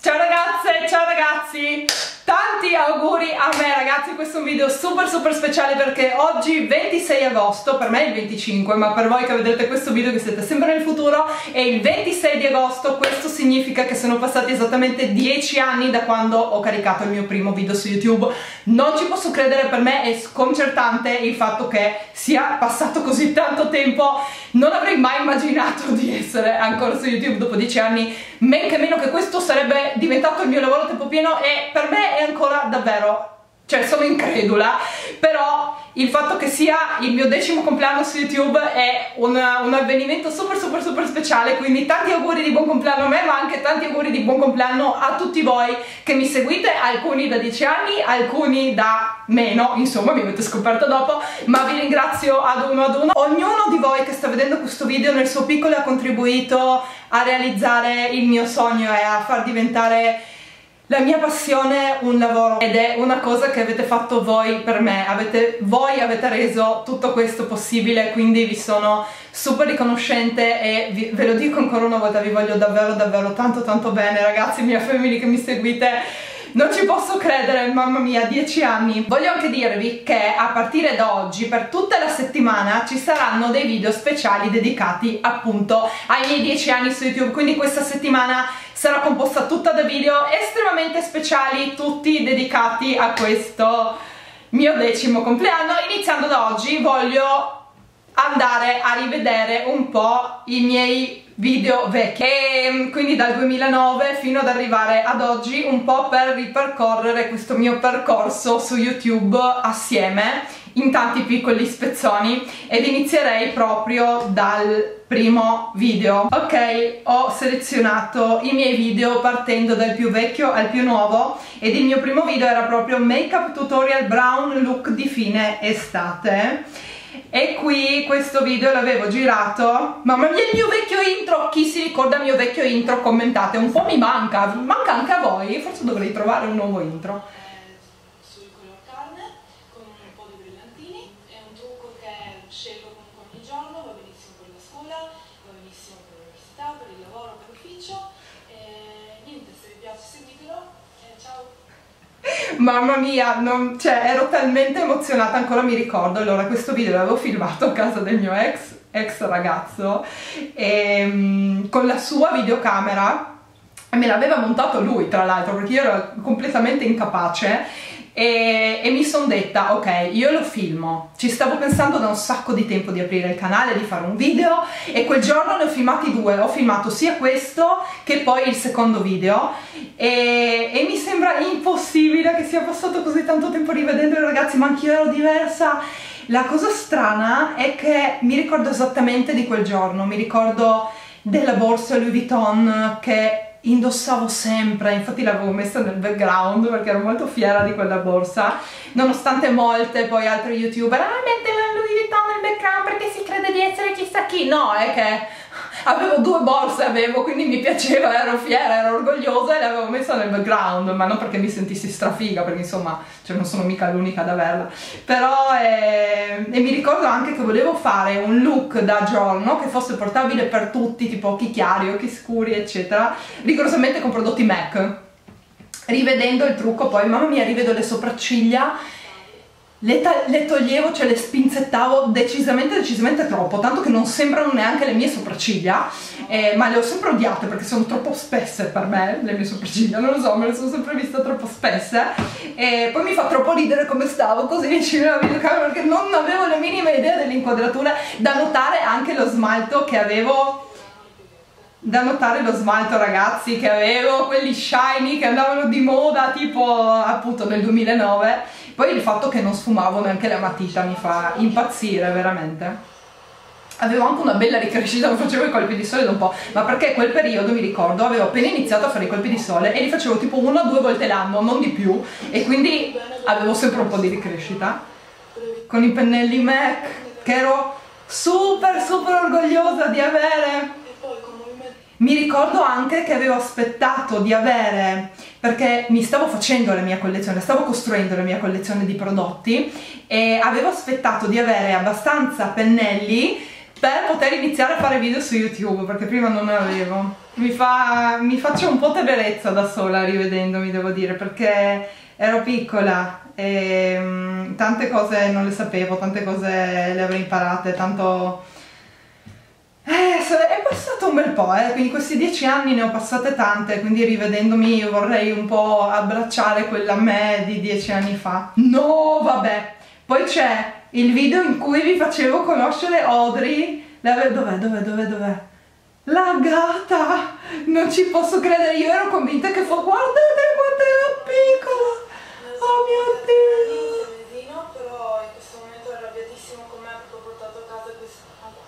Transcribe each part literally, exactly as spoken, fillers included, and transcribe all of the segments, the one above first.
Ciao ragazze, ciao ragazzi, tanti auguri a me ragazzi. Questo è un video super super speciale perché oggi ventisei agosto, per me è il venticinque, ma per voi che vedete questo video che siete sempre nel futuro è il ventisei di agosto. Questo significa che sono passati esattamente dieci anni da quando ho caricato il mio primo video su YouTube. Non ci posso credere, per me è sconcertante il fatto che sia passato così tanto tempo. Non avrei mai immaginato di essere ancora su YouTube dopo dieci anni, men che meno che questo sarebbe diventato il mio lavoro a tempo pieno, e per me è ancora davvero, cioè sono incredula. Però il fatto che sia il mio decimo compleanno su YouTube è un, un avvenimento super super super speciale, quindi tanti auguri di buon compleanno a me, ma anche tanti auguri di buon compleanno a tutti voi che mi seguite, alcuni da dieci anni, alcuni da meno, insomma mi avete scoperto dopo, ma vi ringrazio ad uno ad uno. Ognuno di voi che sta vedendo questo video nel suo piccolo ha contribuito a realizzare il mio sogno e a far diventare la mia passione un lavoro, ed è una cosa che avete fatto voi per me. Avete, voi avete reso tutto questo possibile, quindi vi sono super riconoscente e vi, ve lo dico ancora una volta, vi voglio davvero davvero tanto tanto bene ragazzi, mia family che mi seguite. Non ci posso credere, mamma mia, dieci anni. Voglio anche dirvi che a partire da oggi, per tutta la settimana, ci saranno dei video speciali dedicati appunto ai miei dieci anni su YouTube. Quindi questa settimana sarà composta tutta da video estremamente speciali, tutti dedicati a questo mio decimo compleanno. Iniziando da oggi voglio andare a rivedere un po' i miei video vecchi, e quindi dal duemilanove fino ad arrivare ad oggi, un po' per ripercorrere questo mio percorso su YouTube assieme in tanti piccoli spezzoni, ed inizierei proprio dal primo video. Ok, ho selezionato i miei video partendo dal più vecchio al più nuovo, ed il mio primo video era proprio Makeup Tutorial Brown Look di fine estate. E qui questo video l'avevo girato, mamma mia il mio vecchio intro, chi si ricorda il mio vecchio intro commentate, un po' mi manca, manca anche a voi, forse dovrei trovare un nuovo intro. Sul color carne con un po' di brillantini, è un trucco che scelgo comunque ogni giorno, va benissimo per la scuola, va benissimo per l'università, per il lavoro, per l'ufficio, e niente, se vi piace seguitelo, e ciao! Mamma mia, non, cioè ero talmente emozionata, ancora mi ricordo. Allora, questo video l'avevo filmato a casa del mio ex, ex ragazzo, e, um, con la sua videocamera, e me l'aveva montato lui tra l'altro, perché io ero completamente incapace. E, e mi sono detta, ok, io lo filmo. Ci stavo pensando da un sacco di tempo di aprire il canale, di fare un video, e quel giorno ne ho filmati due. Ho filmato sia questo che poi il secondo video, e, e mi sembra impossibile che sia passato così tanto tempo rivedendolo ragazzi, ma anch'io ero diversa. La cosa strana è che mi ricordo esattamente di quel giorno, mi ricordo della borsa Louis Vuitton che indossavo sempre, infatti l'avevo messa nel background perché ero molto fiera di quella borsa, nonostante molte poi altre youtuber ah mette la Louis Vuitton nel background perché si crede di essere chissà chi. No, è che avevo due borse, avevo, quindi mi piaceva, ero fiera, ero orgogliosa e l'avevo messa nel background, ma non perché mi sentissi strafiga, perché insomma, cioè non sono mica l'unica ad averla. Però eh, e mi ricordo anche che volevo fare un look da giorno che fosse portabile per tutti, tipo occhi chiari, occhi scuri eccetera, rigorosamente con prodotti MAC. Rivedendo il trucco poi, mamma mia, rivedo le sopracciglia, Le, le toglievo, cioè le spinzettavo decisamente decisamente troppo, tanto che non sembrano neanche le mie sopracciglia, eh, ma le ho sempre odiate perché sono troppo spesse per me, le mie sopracciglia, non lo so, me le sono sempre viste troppo spesse, e poi mi fa troppo ridere come stavo così vicino alla videocamera perché non avevo la minima idea dell'inquadratura. Da notare anche lo smalto che avevo, da notare lo smalto ragazzi che avevo, quelli shiny che andavano di moda tipo appunto nel duemilanove. Poi il fatto che non sfumavo neanche la matita mi fa impazzire veramente. Avevo anche una bella ricrescita, facevo i colpi di sole da un po', ma perché quel periodo mi ricordo avevo appena iniziato a fare i colpi di sole e li facevo tipo una o due volte l'anno, non di più, e quindi avevo sempre un po' di ricrescita con i pennelli MAC che ero super super orgogliosa di avere. Mi ricordo anche che avevo aspettato di avere, perché mi stavo facendo la mia collezione, stavo costruendo la mia collezione di prodotti, e avevo aspettato di avere abbastanza pennelli per poter iniziare a fare video su YouTube, perché prima non ne avevo. mi, fa, mi faccio un po' tenerezza da sola rivedendomi, devo dire, perché ero piccola e um, tante cose non le sapevo, tante cose le avrei imparate, tanto... Eh, è passato un bel po', eh, quindi questi dieci anni ne ho passate tante, quindi rivedendomi vorrei un po' abbracciare quella me di dieci anni fa. No, vabbè! Poi c'è il video in cui vi facevo conoscere Audrey. Dov'è, dov'è, dov'è, dov'è? La gatta! Non ci posso credere, io ero convinta che fosse... Guardate quanto era piccola! Oh mio Dio! Però in questo momento è arrabbiatissimo con me perché ho portato a casa questo...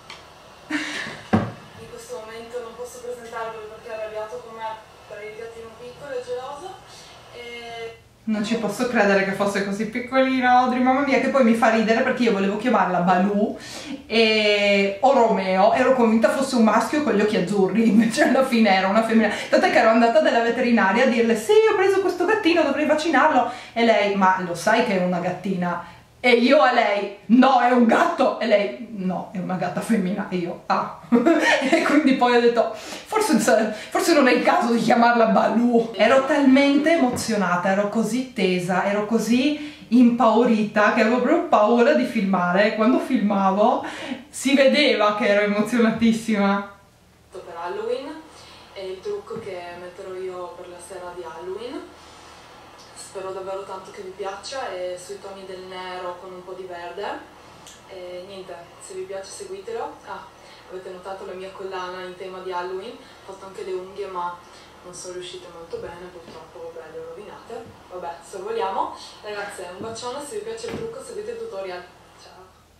In questo momento non posso presentarvelo perché è arrabbiato con me per il gattino piccolo e geloso. E... Non ci posso credere che fosse così piccolina Audrey, mamma mia, che poi mi fa ridere perché io volevo chiamarla Baloo e... o Romeo, ero convinta fosse un maschio con gli occhi azzurri, invece alla fine era una femmina, tant'è che ero andata dalla veterinaria a dirle sì, ho preso questo gattino, dovrei vaccinarlo, e lei, ma lo sai che è una gattina? E io a lei, no, è un gatto, e lei, no, è una gatta femmina, e io, ah, e quindi poi ho detto, forse, forse non è il caso di chiamarla Baloo. Ero talmente emozionata, ero così tesa, ero così impaurita che avevo proprio paura di filmare. Quando filmavo si vedeva che ero emozionatissima. Per Halloween è il trucco che metterò io per la sera di Halloween. Spero davvero tanto che vi piaccia, è sui toni del nero con un po' di verde. E niente, se vi piace seguitelo. Ah, avete notato la mia collana in tema di Halloween, ho fatto anche le unghie ma non sono riuscite molto bene, purtroppo vabbè, le ho rovinate. Vabbè, sorvoliamo. Ragazze, un bacione, se vi piace il trucco seguite il tutorial. Ciao!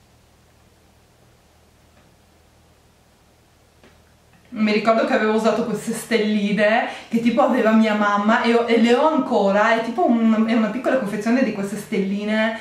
Mi ricordo che avevo usato queste stelline che tipo aveva mia mamma e, ho, e le ho ancora, è tipo un, è una piccola confezione di queste stelline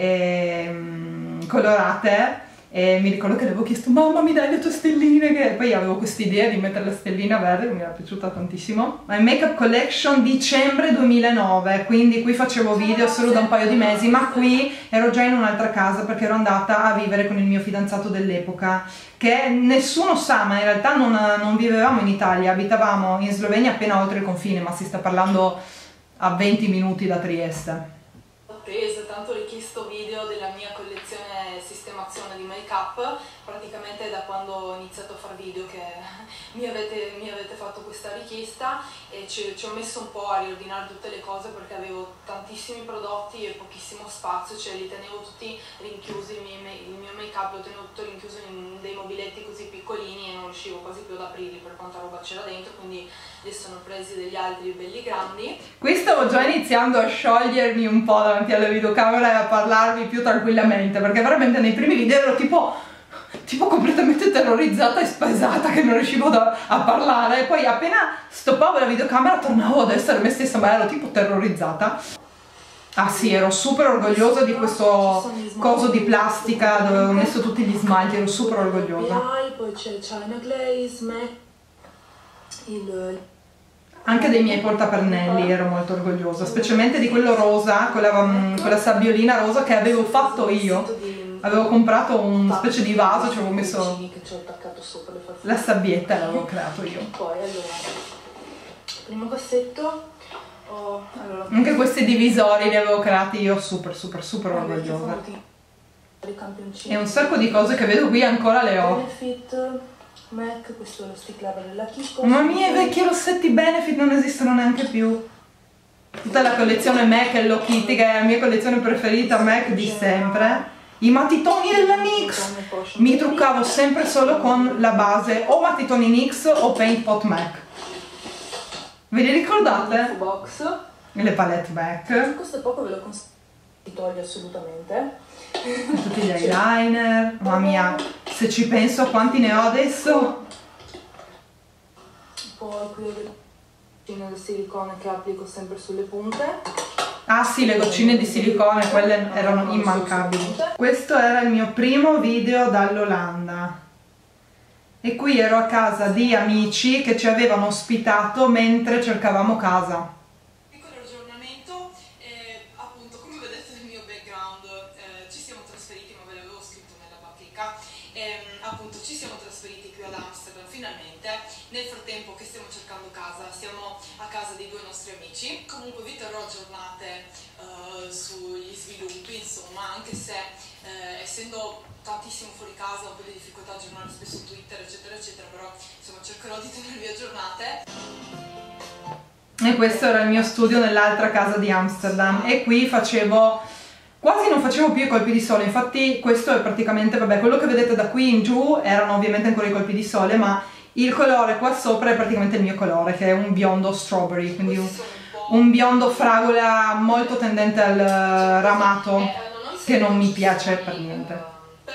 ehm, colorate, e mi ricordo che le avevo chiesto mamma mi dai le tue stelline, che poi avevo quest'idea di mettere la stellina verde che mi era piaciuta tantissimo. My Makeup Collection dicembre duemilanove, quindi qui facevo video solo da un paio di mesi, ma qui ero già in un'altra casa perché ero andata a vivere con il mio fidanzato dell'epoca, che nessuno sa, ma in realtà non, non vivevamo in Italia, abitavamo in Slovenia appena oltre il confine, ma si sta parlando a venti minuti da Trieste. Attese, tanto richiesto video della mia collezione sistemazione di make up, praticamente da quando ho iniziato a fare video che mi avete, mi avete fatto questa richiesta, e ci, ci ho messo un po' a riordinare tutte le cose perché avevo tantissimi prodotti e pochissimo spazio, cioè li tenevo tutti rinchiusi, il mio, il mio make up lo tenevo tutto rinchiuso in dei mobiletti così piccolini e non riuscivo quasi più ad aprirli per quanta roba c'era dentro, quindi li sono presi degli altri belli grandi. Qui stavo già iniziando a sciogliermi un po' davanti alla videocamera e a parlarvi più tranquillamente, perché veramente nei primi video ero tipo, tipo completamente terrorizzata e spesata che non riuscivo da, a parlare, e poi appena stoppavo la videocamera tornavo ad essere me stessa, ma ero tipo terrorizzata. Ah sì, ero super orgogliosa di questo coso di plastica dove avevo messo tutti gli smalti, ero super orgogliosa. Poi c'è China Glaze, Mac, il... Anche dei miei portapannelli ero molto orgogliosa, specialmente di quello rosa, quella, quella sabbiolina rosa che avevo fatto io. Avevo comprato una specie di vaso, ci avevo messo la sabbietta e l'avevo creato io. Poi allora, primo cassetto, oh, allora, anche questi divisori li avevo creati io, super super super orgogliosa. E un sacco di cose che vedo qui ancora le ho. Mac, questo è lo stick level della Kiko. Mamma mia, i vecchi rossetti Benefit non esistono neanche più. Tutta la collezione Mac e Hello Kitty, che è la mia collezione preferita Mac di sempre. I matitoni della NYX. Mi truccavo sempre solo con la base o matitoni NYX o Paint Pot Mac. Ve li ricordate? Box. Le palette Mac. Questo poco ve lo consiglio di togliere assolutamente. Tutti gli eyeliner. Mamma mia, se ci penso a quanti ne ho adesso. Poi qui ho le goccine del silicone che applico sempre sulle punte. Ah sì, le goccine di silicone, quelle erano immancabili. Questo era il mio primo video dall'Olanda. E qui ero a casa di amici che ci avevano ospitato mentre cercavamo casa. Piccolo aggiornamento, eh, appunto come vedete nel mio background eh, ci siamo trasferiti, ma ve l'avevo scritto nella bacheca, eh, appunto ci siamo trasferiti qui ad Amsterdam finalmente. nel frattempo che stiamo cercando casa, siamo a casa dei due nostri amici. Comunque vi terrò aggiornate uh, sugli sviluppi, insomma, anche se uh, essendo tantissimo fuori casa ho delle difficoltà a aggiornare spesso Twitter eccetera eccetera, però insomma cercherò di tenervi aggiornate. E questo era il mio studio nell'altra casa di Amsterdam, e qui facevo, quasi non facevo più i colpi di sole, infatti questo è praticamente, vabbè, quello che vedete da qui in giù erano ovviamente ancora i colpi di sole, ma il colore qua sopra è praticamente il mio colore, che è un biondo strawberry, quindi un, un biondo fragola molto tendente al ramato, che non mi piace per niente.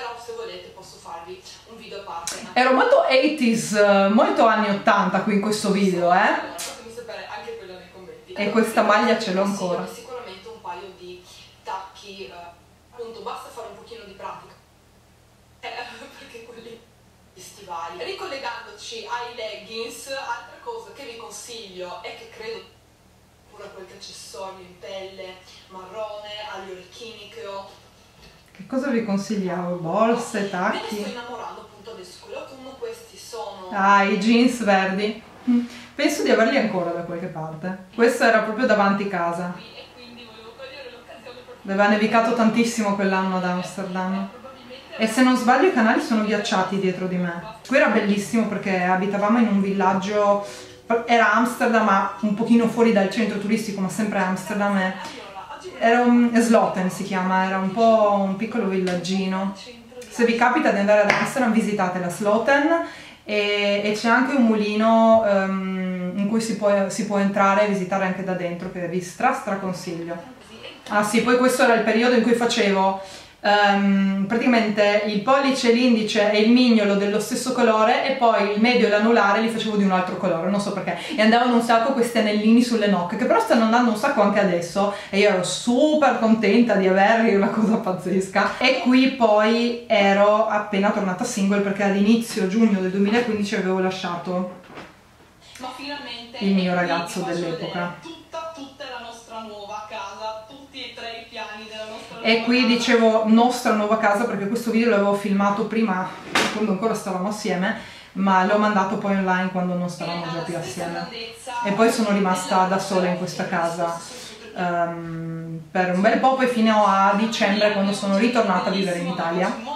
Ero molto ottanta, molto anni ottanta qui in questo video, eh? Fatemi sapere anche quello nei commenti. E questa maglia ce l'ho ancora. Sicuramente un paio di tacchi, eh, appunto basta fare un pochino di pratica, eh, perché quelli stivali. Ricollegandoci ai leggings, altra cosa che vi consiglio è che credo pure qualche accessorio in pelle marrone, agli orecchini che ho. Che cosa vi consigliavo? Borse, tacchi? Me ne sto innamorando appunto adesso con l'autunno, questi sono... Ah, i jeans verdi. Penso di averli ancora da qualche parte. Questo era proprio davanti casa. E quindi volevo cogliere l'occasione per... Aveva nevicato tantissimo quell'anno ad Amsterdam. E se non sbaglio i canali sono ghiacciati dietro di me. Qui era bellissimo perché abitavamo in un villaggio, era Amsterdam ma un pochino fuori dal centro turistico, ma sempre Amsterdam. E era un Sloten si chiama, era un po' un piccolo villaggino. Se vi capita di andare ad Amsterdam visitate la Sloten, e, e c'è anche un mulino um, in cui si può, si può entrare e visitare anche da dentro, che vi stra stra consiglio. Ah sì, poi questo era il periodo in cui facevo um, praticamente il pollice, l'indice e il mignolo dello stesso colore, e poi il medio e l'anulare li facevo di un altro colore, non so perché, e andavano un sacco questi anellini sulle nocche, che però stanno andando un sacco anche adesso, e io ero super contenta di averli, una cosa pazzesca. E qui poi ero appena tornata single perché ad inizio giugno del duemilaquindici avevo lasciato Ma finalmente il mio ragazzo dell'epoca. Tutta, tutta la nostra nuova casa, tutti e tre i piani della nostra E qui nuova dicevo nostra nuova casa perché questo video l'avevo filmato prima, quando ancora stavamo assieme, ma l'ho mandato poi online quando non stavamo già più assieme. E poi sono rimasta da sola in questa casa um, per un bel po', poi fino a dicembre, quando sono ritornata a vivere in Italia.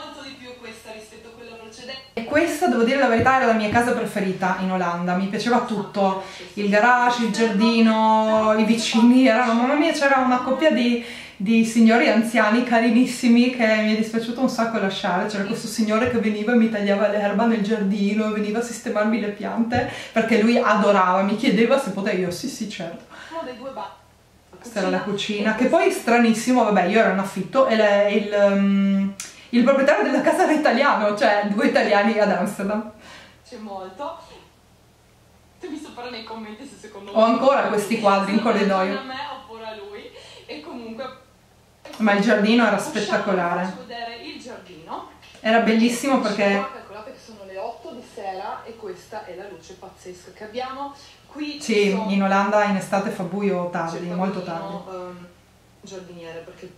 E questa, devo dire la verità, era la mia casa preferita in Olanda, mi piaceva tutto, il garage, il giardino, i vicini, erano, mamma mia, c'era una coppia di, di signori anziani carinissimi che mi è dispiaciuto un sacco lasciare. C'era questo signore che veniva e mi tagliava l'erba nel giardino, veniva a sistemarmi le piante, perché lui adorava, mi chiedeva se potevo, io sì sì certo. Questa era la cucina, che poi stranissimo, vabbè, io ero in affitto e le, il... Um, il proprietario della casa era italiano, cioè due italiani ad Amsterdam. C'è molto. Fammi sapere nei commenti se secondo Ho voi... Ho ancora questi quadri in corridoio. A me oppure a lui. E comunque... Ma il giardino era spettacolare. Faccio vedere il giardino. Era bellissimo perché... Calcolate che sono le otto di sera e questa è la luce pazzesca che abbiamo. Qui sì, sono... in Olanda in estate fa buio tardi, molto tardi. Um, giardiniere, perché...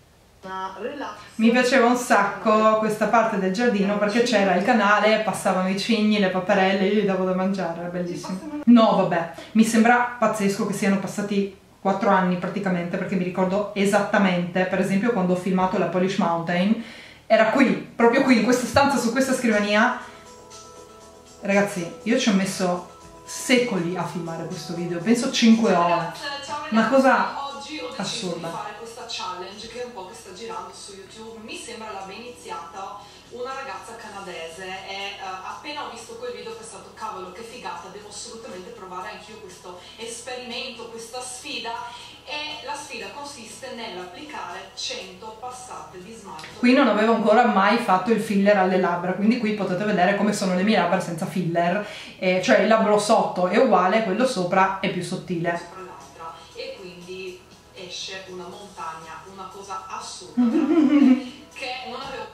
Mi piaceva un sacco questa parte del giardino perché c'era il canale, passavano i cigni, le paperelle, io gli davo da mangiare, era bellissimo. No vabbè, mi sembra pazzesco che siano passati quattro anni praticamente, perché mi ricordo esattamente, per esempio quando ho filmato la Polish Mountain, era qui, proprio qui, in questa stanza, su questa scrivania. Ragazzi, io ci ho messo secoli a filmare questo video, penso cinque ore, una cosa assurda. Challenge che è un po' che sta girando su YouTube, mi sembra l'abbia iniziata una ragazza canadese e uh, appena ho visto quel video ho pensato cavolo che figata, devo assolutamente provare anch'io questo esperimento, questa sfida, e la sfida consiste nell'applicare cento passate di smalto. Qui non avevo ancora mai fatto il filler alle labbra, quindi qui potete vedere come sono le mie labbra senza filler, eh, cioè il labbro sotto è uguale, quello sopra è più sottile. E quindi esce una montagna, una cosa assurda che non avevo.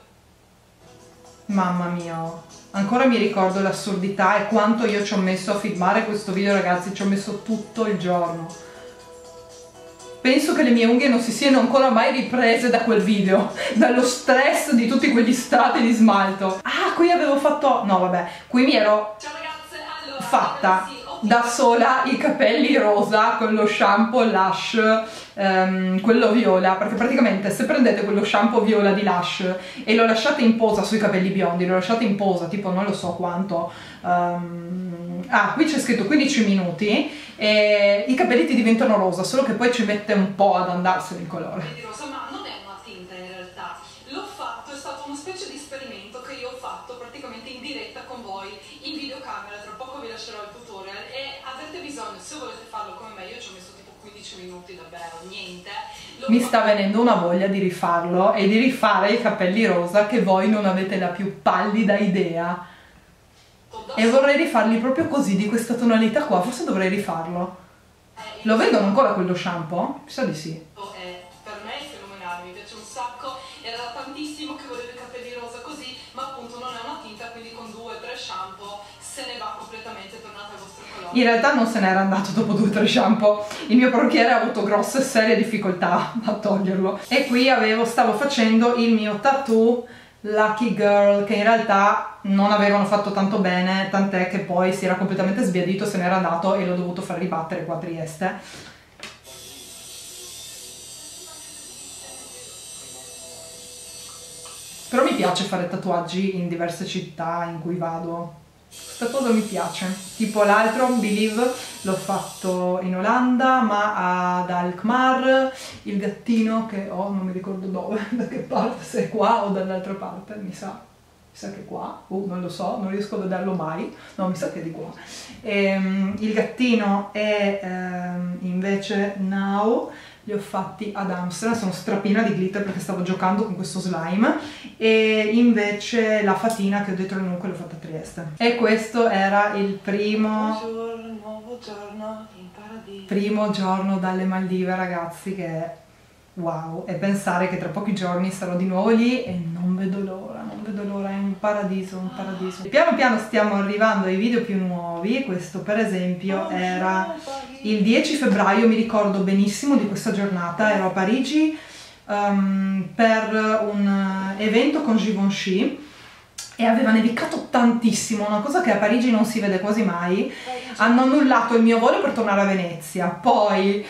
Mamma mia, ancora mi ricordo l'assurdità e quanto io ci ho messo a filmare questo video, ragazzi, ci ho messo tutto il giorno. Penso che le mie unghie non si siano ancora mai riprese da quel video, dallo stress di tutti quegli strati di smalto. Ah, qui avevo fatto... no vabbè, qui mi ero... Ciao ragazze, allora, fatta da sola i capelli rosa con lo shampoo Lush, um, quello viola, perché praticamente se prendete quello shampoo viola di Lush e lo lasciate in posa sui capelli biondi, lo lasciate in posa tipo non lo so quanto, um, ah qui c'è scritto quindici minuti, e i capelli ti diventano rosa, solo che poi ci mette un po' ad andarsene il colore. Ma non è una tinta in realtà, l'ho fatto, è stato una specie di esperimento che io ho fatto praticamente in diretta con voi in videocamera, tra poco vi lascerò il tutorial e avrete bisogno, se volete farlo come me, io ci ho messo tipo quindici minuti davvero, niente. Mi sta venendo una voglia di rifarlo e di rifare i capelli rosa che voi non avete la più pallida idea. E vorrei rifarli proprio così, di questa tonalità qua, forse dovrei rifarlo. Lo vendono ancora quello shampoo? Mi sa di sì. Per me è fenomenale, mi piace un sacco, era da tantissimo che volevo i capelli rosa così, ma appunto non è una tinta, quindi con due o tre shampoo se ne va completamente, tornate al vostro colore. In realtà non se n'era andato dopo due o tre shampoo, il mio parrucchiere ha avuto grosse e serie difficoltà a toglierlo. E qui avevo, stavo facendo il mio tattoo Lucky Girl, che in realtà non avevano fatto tanto bene, tant'è che poi si era completamente sbiadito, se n'era andato e l'ho dovuto far ribattere qua a Trieste. Però mi piace fare tatuaggi in diverse città in cui vado. Questa cosa mi piace. Tipo l'altro, Believe, l'ho fatto in Olanda, ma ad Alkmaar, il gattino che ho, non mi ricordo dove, da che parte, se è qua o dall'altra parte, mi sa. Mi sa che è qua, uh, non lo so, non riesco a vederlo mai, no, mi sa che è di qua. Ehm, il gattino è ehm, invece Now, li ho fatti ad Amsterdam, sono strapiena di glitter perché stavo giocando con questo slime, e invece la fatina che ho dietro il nuco l'ho fatta a Trieste. E questo era il primo, Buongiorno, nuovo giorno in paradiso. primo giorno dalle Maldive, ragazzi, che è wow, e pensare che tra pochi giorni sarò di nuovo lì e non vedo l'ora, non vedo l'ora, è un paradiso, un paradiso. Piano piano stiamo arrivando ai video più nuovi. Questo per esempio era il dieci febbraio, mi ricordo benissimo di questa giornata, ero a Parigi um, per un evento con Givenchy e aveva nevicato tantissimo, una cosa che a Parigi non si vede quasi mai. Hanno annullato il mio volo per tornare a Venezia, poi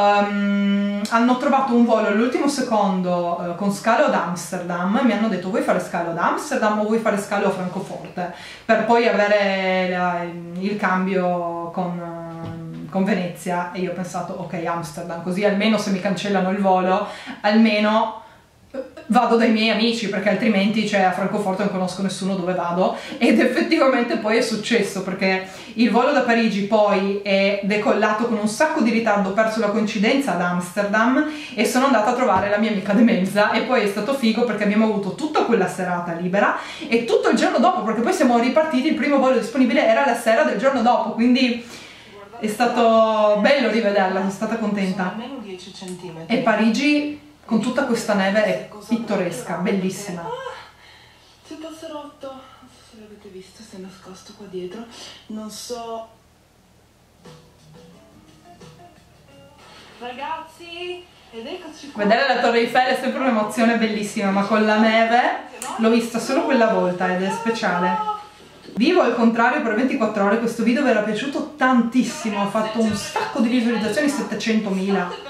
um, hanno trovato un volo all'ultimo secondo uh, con scalo ad Amsterdam, mi hanno detto vuoi fare scalo ad Amsterdam o vuoi fare scalo a Francoforte, per poi avere la, il cambio con, uh, con Venezia, e io ho pensato ok, Amsterdam, così almeno se mi cancellano il volo, almeno vado dai miei amici, perché altrimenti, cioè, a Francoforte non conosco nessuno dove vado. Ed effettivamente poi è successo, perché il volo da Parigi poi è decollato con un sacco di ritardo, ho perso la coincidenza ad Amsterdam e sono andata a trovare la mia amica De Mezza, e poi è stato figo perché abbiamo avuto tutta quella serata libera e tutto il giorno dopo, perché poi siamo ripartiti, il primo volo disponibile era la sera del giorno dopo, quindi è stato bello rivederla, sono stata contenta. Almeno dieci centimetri. E Parigi con tutta questa neve è pittoresca, bellissima. Ah, c'è il passerotto, non so se l'avete visto, si è nascosto qua dietro, non so. Ragazzi, ed eccoci qua. Vedere la Torre Eiffel è sempre un'emozione bellissima, ma con la neve l'ho vista solo quella volta ed è speciale. Vivo al contrario per ventiquattro ore, questo video vi era piaciuto tantissimo, ho fatto un sacco di visualizzazioni, settecentomila.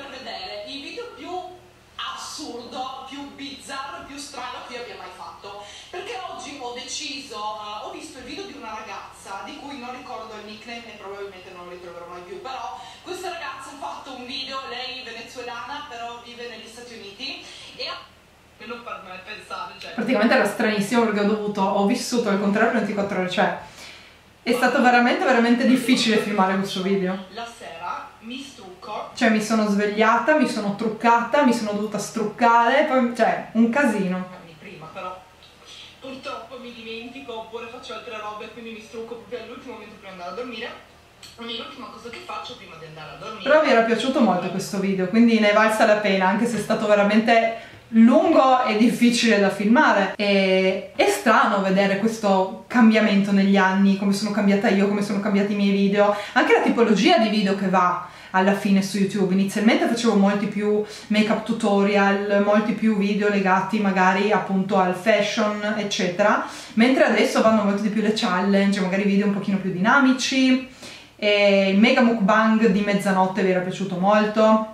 Ho visto il video di una ragazza di cui non ricordo il nickname e probabilmente non lo ritroverò mai più, però questa ragazza ha fatto un video, lei venezuelana però vive negli Stati Uniti e ha non per me pensare, cioè praticamente era stranissimo perché ho dovuto, ho vissuto al contrario per ventiquattro ore, cioè è stato veramente veramente difficile filmare questo video. La sera mi strucco, cioè mi sono svegliata, mi sono truccata, mi sono dovuta struccare, poi cioè un casino. prima però purtroppo mi dimentico oppure faccio altre robe, quindi mi strucco proprio all'ultimo momento prima di andare a dormire. Quindi l'ultima cosa che faccio prima di andare a dormire. Però vi era piaciuto molto questo video, quindi ne è valsa la pena, anche se è stato veramente lungo e difficile da filmare. E è strano vedere questo cambiamento negli anni, come sono cambiata io, come sono cambiati i miei video, anche la tipologia di video che va alla fine su YouTube. Inizialmente facevo molti più make-up tutorial, molti più video legati magari appunto al fashion eccetera, mentre adesso vanno molto di più le challenge, magari video un pochino più dinamici. E il mega mukbang di mezzanotte vi era piaciuto molto,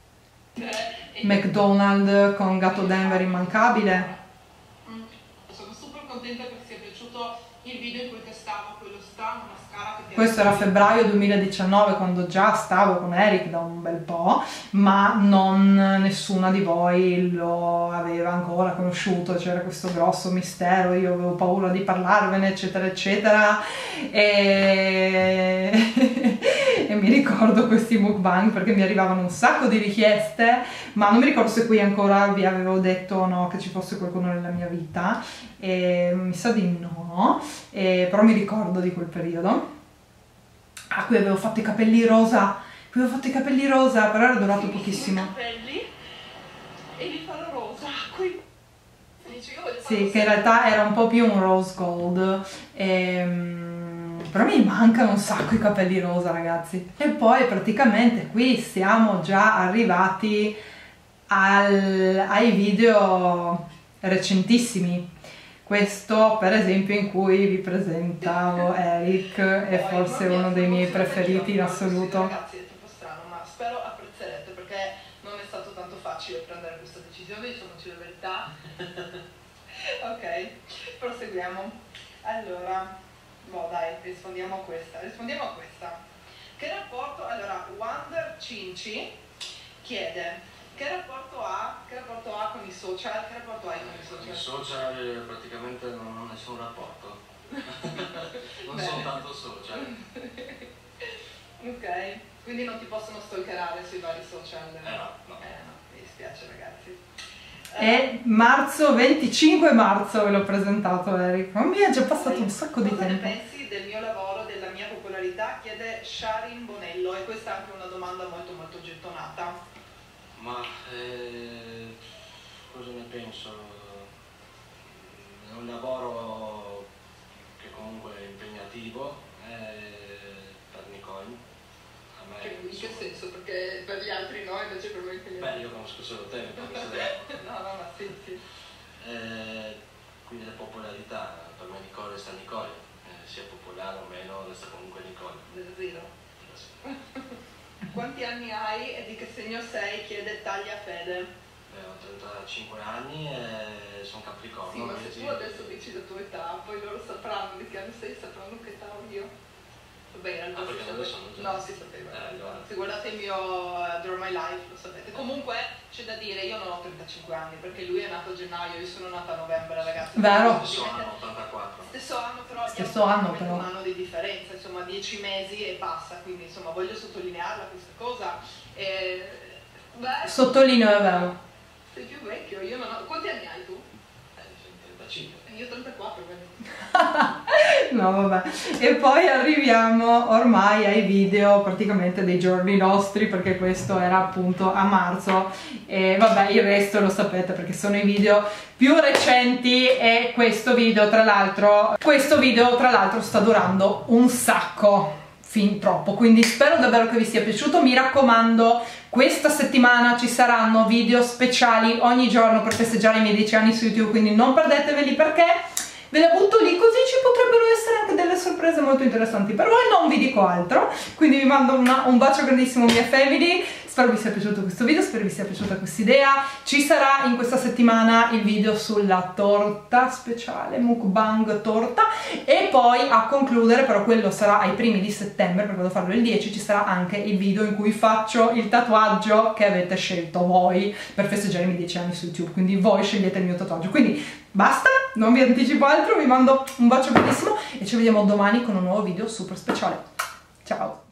McDonald's con Gatto Denver immancabile. Sono super contenta che sia piaciuto il video in cui testavo quello sta, una mascara che questo era febbraio duemiladiciannove, quando già stavo con Eric da un bel po', ma non nessuna di voi lo aveva ancora conosciuto, c'era questo grosso mistero, io avevo paura di parlarvene eccetera eccetera, e, e mi ricordo questi mukbang perché mi arrivavano un sacco di richieste, ma non mi ricordo se qui ancora vi avevo detto o no che ci fosse qualcuno nella mia vita, e mi sa di no, e, però mi ricordo di quel periodo. Ah, qui avevo fatto i capelli rosa, qui avevo fatto i capelli rosa, però era durato pochissimo. I capelli e li farò rosa, qui. Sì, che in realtà era un po' più un rose gold, ehm, però mi mancano un sacco i capelli rosa, ragazzi. E poi praticamente qui siamo già arrivati al, ai video recentissimi. Questo per esempio in cui vi presentavo Eric, è forse uno dei miei preferiti in assoluto. Ragazzi, è troppo strano, ma spero apprezzerete perché non è stato tanto facile prendere questa decisione, diciamoci la verità. Ok, proseguiamo. Allora, boh dai, rispondiamo a questa, rispondiamo a questa. Che rapporto, allora, Wander Cinci chiede: Che rapporto ha, che rapporto ha con i social? Che rapporto hai con i social? I social praticamente non ho nessun rapporto. Non sono tanto social. Ok, quindi non ti possono stalkerare sui vari social? Eh no, no. Eh no, mi dispiace ragazzi. E marzo, venticinque marzo ve l'ho presentato Eric, ma mi è già passato un sacco di tempo. Cosa ne tempo. pensi del mio lavoro, della mia popolarità? Chiede Sharin Bonello, e questa è anche una domanda molto molto gettonata. Ma eh, cosa ne penso? È un lavoro che comunque è impegnativo eh, per Nicole. A me, Che, in che insomma, senso? Perché per gli altri no, invece per me è impegnativo. beh, io conosco solo te, mi conosco te. No, no, ma sì, sì. Eh, quindi la popolarità, per me Nicole sta Nicole, eh, sia popolare o meno, resta comunque Nicole. Del zero. Quanti anni hai e di che segno sei? Chiede Tagliafede. Eh, ho trentacinque anni e sono Capricorno. Sì, ma se quindi... tu adesso dici la tua età, poi loro sapranno di che anno sei, sapranno che età ho io. Vabbè, in realtà Ah, perché si non lo sapeva. sanno già. No, si sapeva. Eh, allora. Se guardate il mio uh, Draw My Life lo sapete. Comunque c'è da dire, io non ho trentacinque anni perché lui è nato a gennaio, io sono nata a novembre, ragazzi. Vero. Stesso anno, ottantaquattro. Stesso anno, però Stesso abbiamo anno, però. un anno di differenza, insomma dieci mesi e basta, quindi insomma voglio sottolinearla questa cosa. E, beh, Sottolineo, è vero. sei più vecchio, io non ho... Quanti anni hai tu? Eh, sono trentacinque. Io trentaquattro, quindi. No, vabbè. E poi arriviamo ormai ai video praticamente dei giorni nostri, perché questo era appunto a marzo e vabbè, il resto lo sapete perché sono i video più recenti. E questo video tra l'altro questo video tra l'altro sta durando un sacco, fin troppo, quindi spero davvero che vi sia piaciuto. Mi raccomando, questa settimana ci saranno video speciali ogni giorno per festeggiare i miei dieci anni su YouTube, quindi non perdeteveli perché ve le butto lì, così ci potrebbero essere anche delle sorprese molto interessanti per voi. Non vi dico altro, quindi vi mando una, un bacio grandissimo mia family. Spero vi sia piaciuto questo video, spero vi sia piaciuta questa idea. Ci sarà in questa settimana il video sulla torta speciale, mukbang torta, e poi a concludere, però quello sarà ai primi di settembre perché devo farlo il dieci, ci sarà anche il video in cui faccio il tatuaggio che avete scelto voi per festeggiare i miei dieci anni su YouTube, quindi voi scegliete il mio tatuaggio. Quindi basta, non vi anticipo altro, vi mando un bacio bellissimo e ci vediamo domani con un nuovo video super speciale. Ciao!